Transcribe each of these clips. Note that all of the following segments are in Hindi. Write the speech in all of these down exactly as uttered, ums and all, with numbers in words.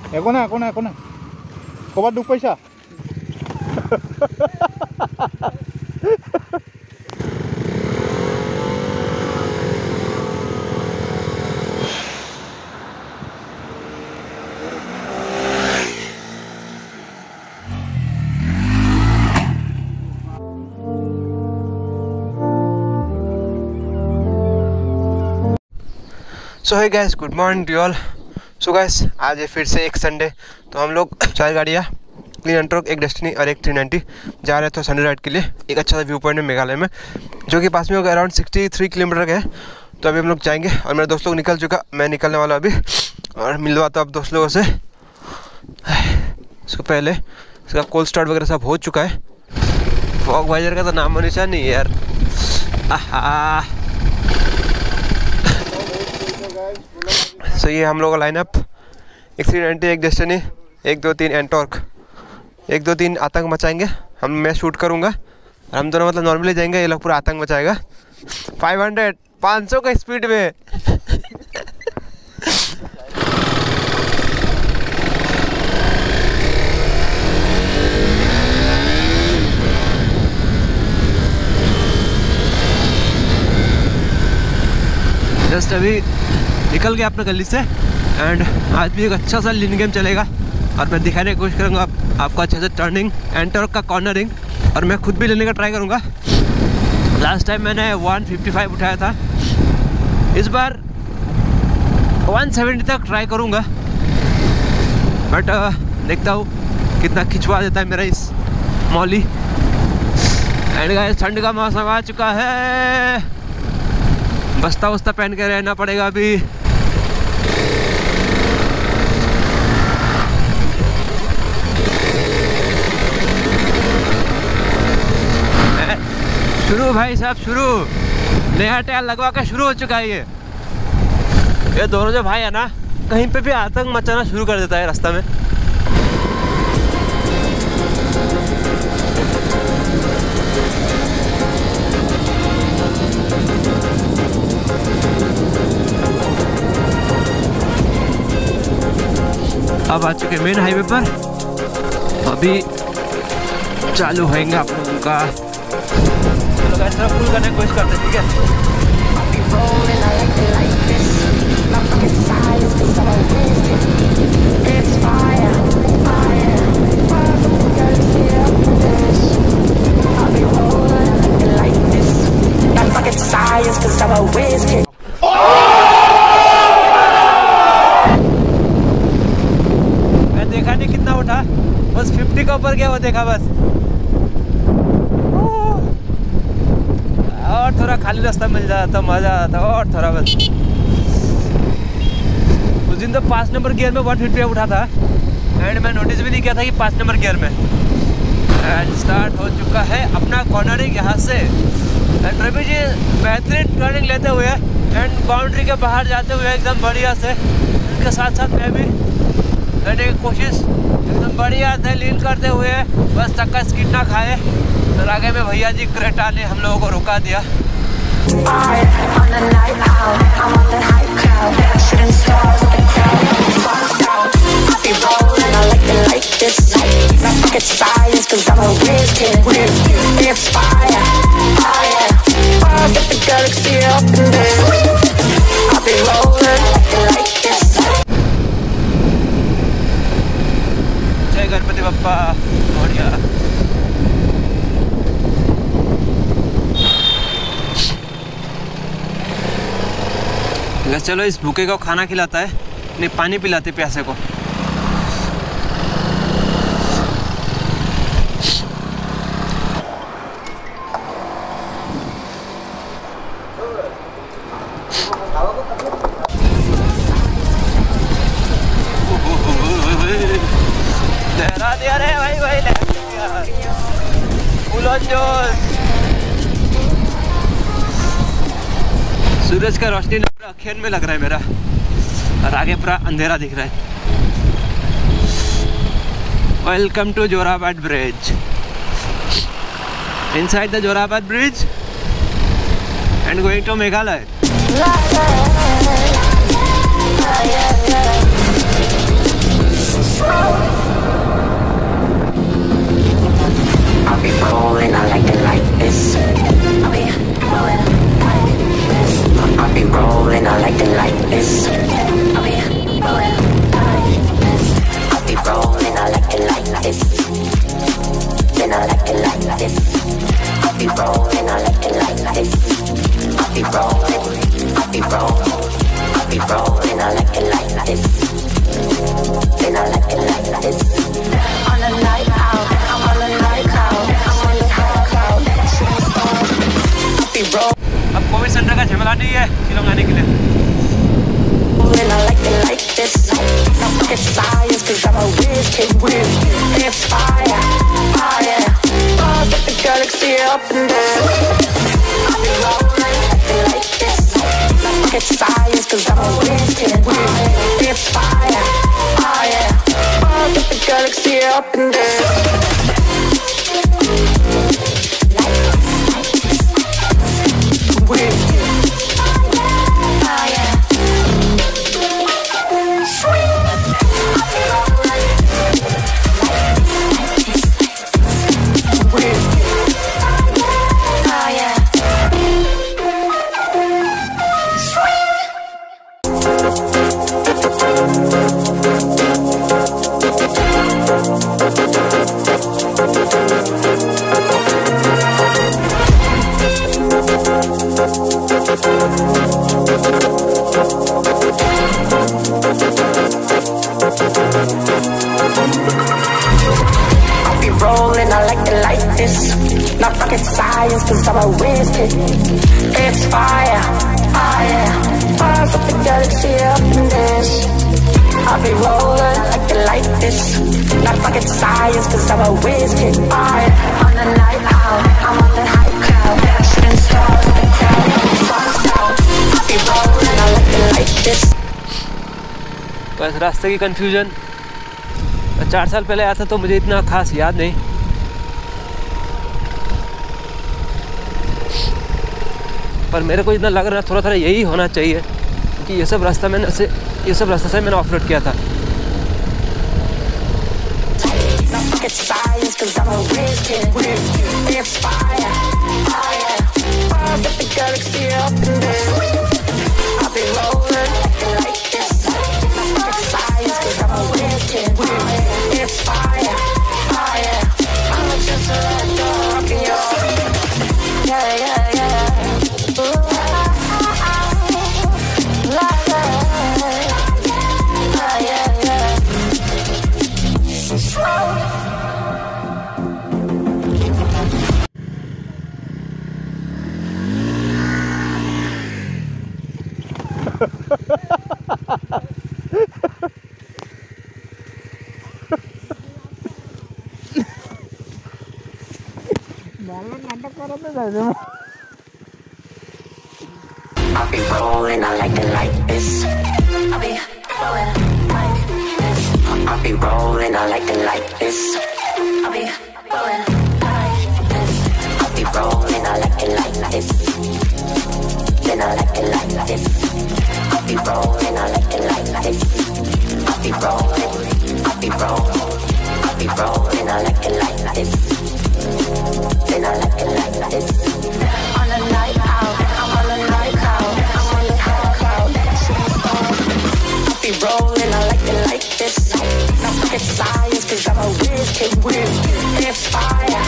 একো নাই একো নাই একো নাই ক'ৰবাত দুখ পাইছা so hi guys, good morning to all. So guys, आज है फिर से एक संडे, तो हम लोग चार गाड़ियाँ, क्लीन एंटरॉक, एक डेस्टिनी और एक थ्री नाइंटी जा रहे थे संडे राइड के लिए। एक अच्छा सा व्यू पॉइंट है मेघालय में, जो कि पास में होगा, अराउंड सिक्सटी थ्री किलोमीटर का है। तो अभी हम लोग जाएंगे और मेरे दोस्त लोग निकल चुका, मैं निकलने वाला अभी, और मिलवाता अब दोस्त लोगों से। इसको पहले इसका कोल्ड स्टार्ट वगैरह सब हो चुका है। फॉग वाइजर का तो नाम और निशान नहीं है यार। आहा, सो ये हम लोग का लाइनअप, एक थ्री नाइंटी, एक डेस्टिनी, एक दो तीन एंटॉर्क, एक दो तीन आतंक मचाएंगे हम। मैं शूट करूँगा और हम दोनों मतलब नॉर्मली जाएंगे, ये लोग पूरा आतंक मचाएगा। फाइव हंड्रेड पाँच सौ का स्पीड में जस्ट अभी निकल गया अपने गली से। एंड आज भी एक अच्छा सा लिन गेम चलेगा और मैं दिखाने की कोशिश करूँगा आप, आपको अच्छे से टर्निंग, एंटॉर्क का कॉर्नरिंग, और मैं खुद भी लेने का ट्राई करूँगा। लास्ट टाइम मैंने वन फिफ्टी फाइव उठाया था, इस बार वन सेवेंटी तक ट्राई करूँगा, बट uh, देखता हूँ कितना खिंचवा देता है मेरा इस मौली। एंड गाइस, ठंड का मौसम आ चुका है, बस्ता वस्ता पहन के रहना पड़ेगा अभी। शुरू भाई साहब, शुरू, नया टायर लगवा के शुरू हो चुका है ये। ये दोनों जो भाई है ना, कहीं पे भी आतंक मचाना शुरू कर देता है रास्ता में। अब आ चुके मेन हाईवे पर, अभी चालू होएंगे आप लोगों का। चलो गाइस, थोड़ा फुल करने की कोशिश करते हैं, ठीक है। मैं देखा नहीं कितना उठा, बस फिफ्टी का ऊपर गया वो देखा बस। और थोड़ा खाली रास्ता मिल जाता तो मज़ा आता, और थोड़ा बस। उस दिन तो पाँच नंबर गियर में वन फिफ्टी उठा था, एंड मैं नोटिस भी नहीं किया था कि पाँच नंबर गियर में। एंड स्टार्ट हो चुका है अपना कॉर्नरिंग यहाँ से। एंड रवि जी बेहतरीन टर्निंग लेते हुए एंड बाउंड्री के बाहर जाते हुए एकदम बढ़िया से, उनके साथ साथ मैं भी करने की कोशिश एकदम बढ़िया से लीन करते हुए, बस चक्का स्किड ना खाए। फिर आगे में भैया जी क्रेटा ने हम लोगों को रुका दिया। जय गणपति बप्पा मोरिया। चलो इस भूखे को खाना खिलाता है, नहीं पानी पिलाते प्यासे को। लहरा दिया रे भाई भाई, लहरा दिया। फूलों जोश, सूरज का रोशनी पूरा अखियन में लग रहा है मेरा, और आगे पूरा अंधेरा दिख रहा है। Welcome to Jorabat bridge. Inside the Jorabat bridge and going to Meghalaya. है शिलोंग आने के लिए। And I like it like this. Now forget science, cause I'm a whiz kid with it's fire, fire. Buzz up the galaxy up and down. I'll be rolling like it like this. Now forget science, cause I'm a whiz kid with it's fire, fire. Buzz up the galaxy up and down. With not rocket science, cause I'm a whiz kid. It's fire, fire. Buzz up the galaxy up in this. I'll be rolling like it like this. Not rocket science, cause I'm a whiz kid. Fire. On the night out, I'm on the high cloud. Shooting stars in the crowd, sun's out. I'll be rolling, I like it like this. बस रास्ते की कंफ्यूजन। चार साल पहले आया था तो मुझे इतना खास याद नहीं, पर मेरे को इतना लग रहा है थोड़ा थोड़ा यही होना चाहिए क्योंकि ये सब रास्ता मैंने से ये सब रास्ता से मैंने ऑफ रोड किया था। I'll be rolling, I like it like this. I'll be rolling like this. I'll be rolling, I like it like this. I'll be rolling like this. I'll be rolling, I like it like this. Then I like it like this. I'll be rolling, I like it like this. I'll be rolling, I'll be rolling, I'll be rolling, I like it like this. Then I like it like this. On the night out, I'm on the night out, I'm on the high cloud. I'll be rolling, I like it like this. Now forget science, cause I'm a whiz kid with it's fire.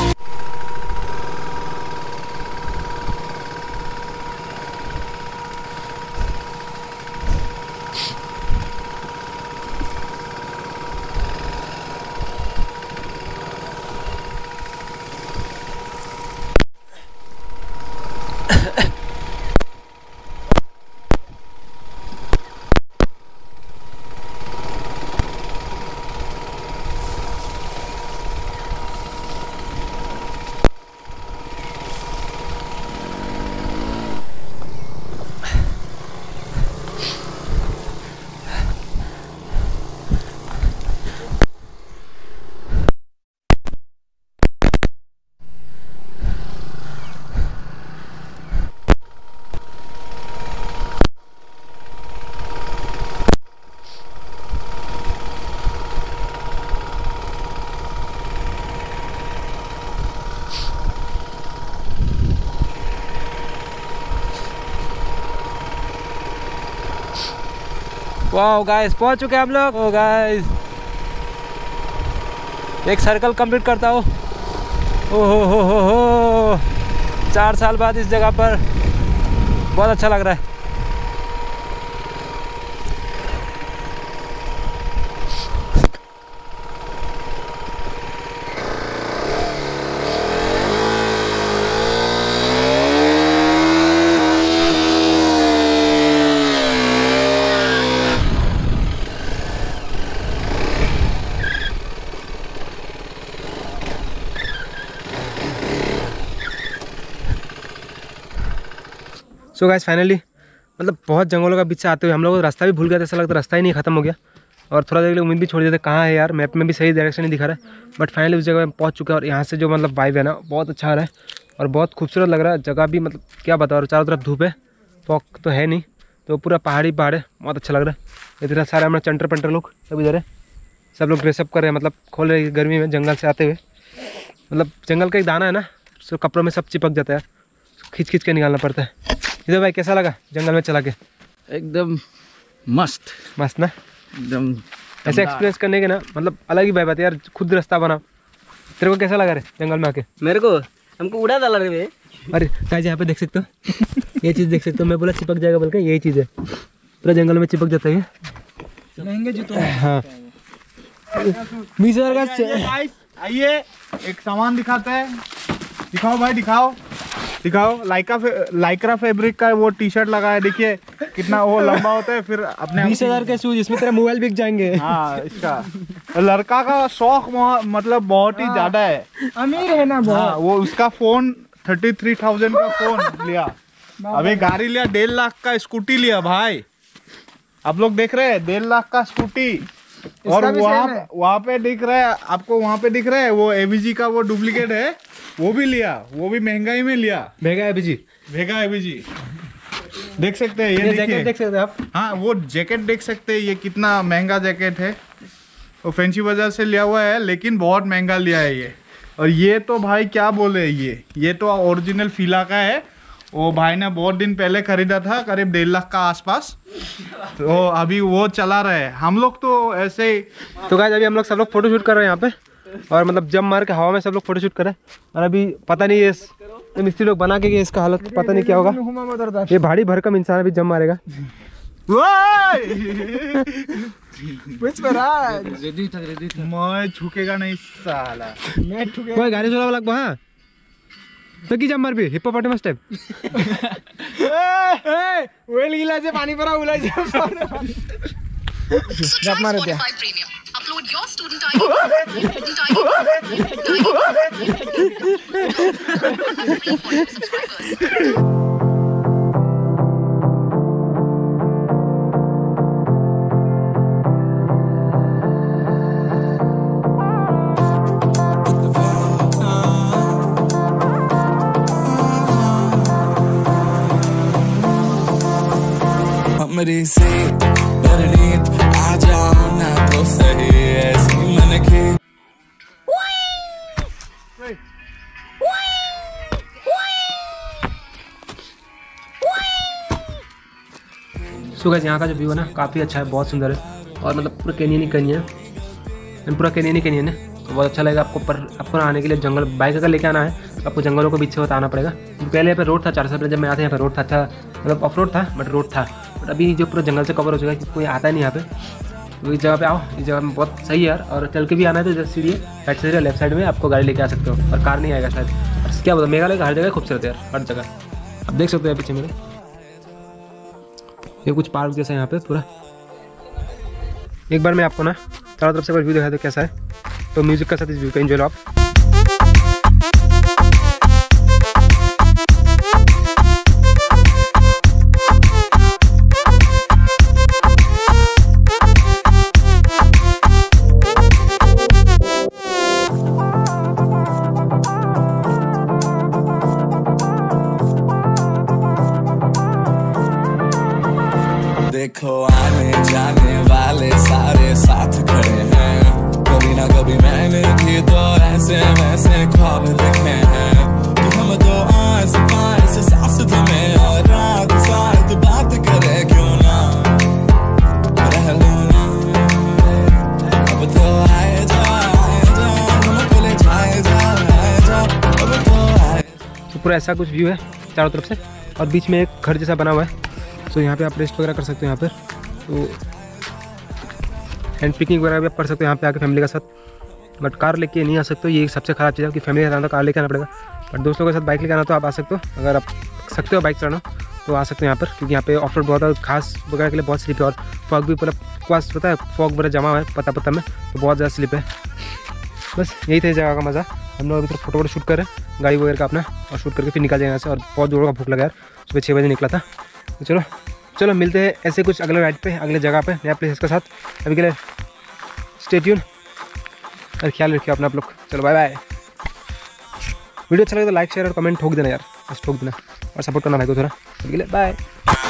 Wow guys, पहुंच चुके हैं हम लोग। ओ गाइस, एक सर्कल कंप्लीट करता हूँ। ओ हो हो हो हो चार साल बाद इस जगह पर बहुत अच्छा लग रहा है। सो गाइस फाइनली मतलब बहुत जंगलों का बीच से आते हुए हम लोग रास्ता भी भूल गए थे, ऐसा लगता रास्ता ही नहीं खत्म हो गया और थोड़ा देर के लिए उम्मीद भी छोड़ देते कहाँ है यार, मैप में भी सही डायरेक्शन नहीं दिखा रहा है। बट फाइनली उस जगह में पहुँच चुके हैं और यहाँ से जो मतलब वाइब है ना बहुत अच्छा आ रहा है और बहुत खूबसूरत लग रहा है जगह भी, मतलब क्या बताओ। और चारों तरफ धूप है, फॉग तो है नहीं, तो पूरा पहाड़ी पहाड़ है, बहुत अच्छा लग रहा है। इतना सारे हमारे चंटर पंटर लोग सब इधर है, सब लोग ड्रेसअप कर रहे हैं, मतलब खोल रहे हैं गर्मी में जंगल से आते हुए। मतलब जंगल का एक दाना है ना, सो कपड़ों में सब चिपक जाता है, खींच खींच के निकालना पड़ता है। इधर भाई कैसा लगा जंगल में चला के? एकदम मस्त मस्त ना, एकदम ऐसे एक्सपीरियंस करने के ना मतलब अलग ही वाइब आती है यार। खुद रास्ता बना, तेरे को कैसा लगा रे जंगल में आके? मेरे को हमको उड़ा डाला रे बे। अरे गाइस यहाँ पे देख सकते हो ये चीज़ देख सकते हो, मैं बोला चिपक जाएगा बल्कि यही चीज़ है, पूरा जंगल में चिपक जाता है ये। महंगे जूते। हाँ बीस हजार का। आइए एक सामान दिखाते हैं, दिखाओ भाई दिखाओ दिखाओ। लाइका फे, लाइक्रा फैब्रिक का वो टी शर्ट लगा है, देखिए कितना वो लंबा होता है। फिर अपने बीस हजार के शूज, इसमें तेरा मोबाइल बिक जाएंगे। हाँ इसका लड़का का शौक मतलब बहुत ही ज्यादा है, अमीर है ना हाँ, वो उसका फोन थर्टी थ्री थाउजेंड का फोन लिया, अभी गाड़ी लिया डेढ़ लाख का स्कूटी लिया भाई। आप लोग देख रहे हैं डेढ़ लाख का स्कूटी। और वहाँ वहाँ पे दिख रहा है आपको, वहाँ पे दिख रहा है वो एवीजी का वो डुप्लीकेट है, वो भी लिया, वो भी महंगाई में लिया। भेगा एवीजी, भेगा एवीजी देख सकते हैं, ये, ये जैकेट देख सकते हैं आप। हाँ वो जैकेट देख सकते हैं, ये कितना महंगा जैकेट है, वो फैंसी बाजार से लिया हुआ है लेकिन बहुत महंगा लिया है ये। और ये तो भाई क्या बोले, ये ये तो ओरिजिनल फीला का है, वो भाई ने बहुत दिन पहले खरीदा था, करीब डेढ़ लाख का आसपास, तो अभी वो चला रहे हैं। हम लोग तो ऐसे ही। तो गाइस अभी हम लोग सब लोग फोटो शूट कर रहे हैं यहाँ पे, और मतलब जम मार के हवा में सब लोग फोटो शूट कर रहे हैं। और अभी पता नहीं ये मिस्त्री लोग बना के गए, इसका हालत पता नहीं क्या होगा। ये भारी भरकम इंसान अभी जम मारेगा। मैं झुकेगा नहीं साला, मैं ठुके कोई गाड़ी चला लग बहा तो की जम मार भी हिप्पोपोटेमस टाइप। वेल गिला से पानी भरा उला जब मारे दिया। Upload your student I D. Student I D. Free for your subscribers. मेरी से परनीत आ जाओ ना तो सही ऐसी मन की। सो गाइस यहाँ का जो व्यू है ना काफ़ी अच्छा है, बहुत सुंदर है और मतलब पूरा कैनियन ही कैनियन है, पूरा कैनियन ही कैनियन है। तो बहुत अच्छा लगेगा आपको, पर आपको आने के लिए जंगल बाइक अगर लेके आना है तो आपको जंगलों के बीच से होता आना पड़ेगा। पहले यहाँ पे रोड था, चार साल पहले जब मैं आता यहाँ पे रोड था, अच्छा मतलब ऑफ रोड था बट रोड था। बट अभी जो पूरा जंगल से कवर हो चुका है, कोई आता नहीं यहाँ पे। तो इस जगह पे आओ, इस जगह में बहुत सही है यार। और चल के भी आना है तो इधर सीढ़ी है, राइट साइड लेफ्ट साइड में आपको गाड़ी लेके आ सकते हो, और कार नहीं आएगा शायद। और क्या बोलते मेघालय का हर जगह खूबसूरत है यार, हर जगह आप देख सकते हो पीछे मेरे। ये कुछ पार्क जैसा है यहाँ पे पूरा। एक बार मैं आपको ना चारों तरफ से व्यू दिखा दो कैसा है, तो म्यूजिक का साथ इस व्यू का एंजॉय लो आप। देखो आने जाने वाले सारे साथ खड़े हैं, कभी ना कभी मैंने भी तो ऐसे वैसे ख्वाब देखे हैं कि हम तो आस पास सास में और रात साथ बात करे, क्यों ना रह लो ना, अब तो आए जा आए जा हमको ले जाए जा आए जा, अब तो आए। तो पूरा ऐसा कुछ व्यू है चारों तरफ से, और बीच में एक घर जैसा बना हुआ है। तो यहाँ पे आप रेस्ट वगैरह कर सकते हो यहाँ पर, तो एंड पिकनिक वगैरह भी आप कर सकते हो यहाँ पे आके फैमिली के साथ। बट कार लेके नहीं आ सकते हो, ये सबसे ख़राब चीज़ है कि फैमिली के साथ तो कार लेके आना पड़ेगा। बट दोस्तों के साथ बाइक लेके आना तो आप आ सकते हो, अगर आप सकते हो बाइक चलाना तो आ सकते हो यहाँ पर, क्योंकि यहाँ पे ऑफ रोड बहुत है, घास वगैरह के लिए बहुत स्लिप है, और फॉग भी पूरा पास पता है, फॉग वगैरह जमा हुआ है पता पता में, तो बहुत ज़्यादा स्लिप है। बस यही था इस जगह का मज़ा। हम लोग अभी तो फोटो वोटो शूट कर रहे हैं गाड़ी वगैरह का अपना, और शूट करके फिर निकल जाएंगे यहाँ से। और बहुत जोरों का भूख लगा यार, सुबह छः बजे निकला था। तो चलो चलो मिलते हैं ऐसे कुछ अगले राइड पे, अगले जगह पे, नया प्लेस के साथ। अभी के लिए स्टे ट्यून और ख्याल रखिए अपना आप लोग। चलो बाय बाय। वीडियो अच्छा लगे तो लाइक शेयर और कमेंट ठोक देना यार, बस ठोक देना और सपोर्ट करना भाई को थोड़ा। अभी के लिए बाय।